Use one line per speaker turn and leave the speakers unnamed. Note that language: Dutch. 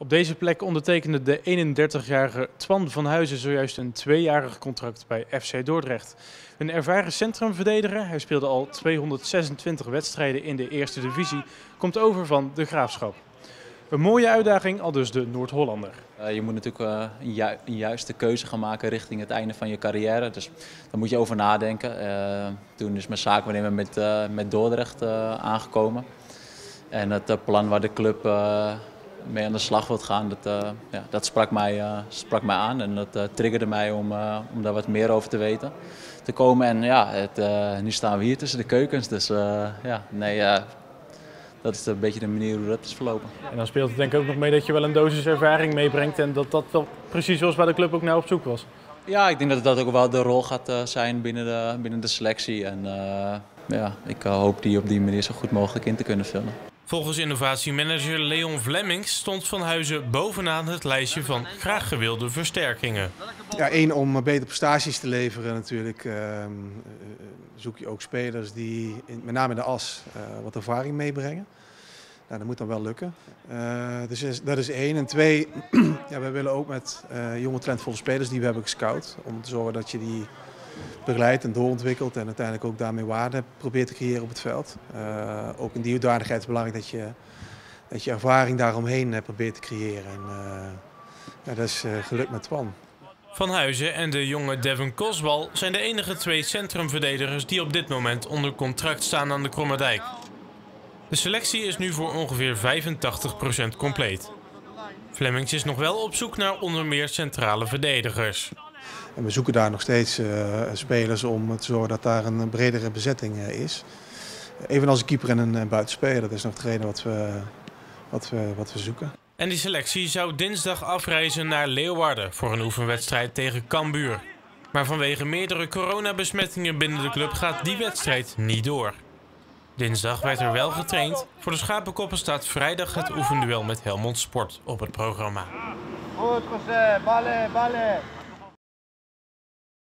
Op deze plek ondertekende de 31-jarige Twan van Huizen zojuist een 2-jarig contract bij FC Dordrecht. Een ervaren centrumverdediger, hij speelde al 226 wedstrijden in de eerste divisie, komt over van de Graafschap. Een mooie uitdaging, aldus de Noord-Hollander.
Je moet natuurlijk een juiste keuze gaan maken richting het einde van je carrière. Dus daar moet je over nadenken. Toen is mijn zaakwaarnemer met Dordrecht aangekomen. En het plan waar de club mee aan de slag wilt gaan, dat sprak mij aan. En dat triggerde mij om daar wat meer over te weten. Te komen. En ja, nu staan we hier tussen de keukens. Dus dat is een beetje de manier hoe dat is verlopen.
En dan speelt het denk ik ook nog mee dat je wel een dosis ervaring meebrengt en dat wel precies was waar de club ook naar op zoek was.
Ja, ik denk dat dat ook wel de rol gaat zijn binnen de selectie. En ik hoop die op die manier zo goed mogelijk in te kunnen vullen.
Volgens innovatiemanager Leon Vlemmings stond Van Huizen bovenaan het lijstje van graag gewilde versterkingen.
Ja, één, om betere prestaties te leveren natuurlijk, zoek je ook spelers die met name in de as wat ervaring meebrengen. Nou, dat moet dan wel lukken. Dus dat is één. En twee, ja, we willen ook met jonge talentvolle spelers die we hebben gescout, om te zorgen dat je die begeleidt en doorontwikkelt en uiteindelijk ook daarmee waarde probeert te creëren op het veld. Ook in die hoedanigheid is het belangrijk dat je ervaring daaromheen probeert te creëren. En dat is gelukt met Twan.
Van Huizen en de jonge Devin Koswal zijn de enige 2 centrumverdedigers die op dit moment onder contract staan aan de Krommerdijk. De selectie is nu voor ongeveer 85% compleet. Vlemmings is nog wel op zoek naar onder meer centrale verdedigers.
En we zoeken daar nog steeds spelers om te zorgen dat daar een bredere bezetting is. Evenals een keeper en een buitenspeler, dat is nog hetgene wat we zoeken.
En die selectie zou dinsdag afreizen naar Leeuwarden voor een oefenwedstrijd tegen Cambuur. Maar vanwege meerdere coronabesmettingen binnen de club gaat die wedstrijd niet door. Dinsdag werd er wel getraind. Voor de Schapenkoppen staat vrijdag het oefenduel met Helmond Sport op het programma.
Goed, José, ballen.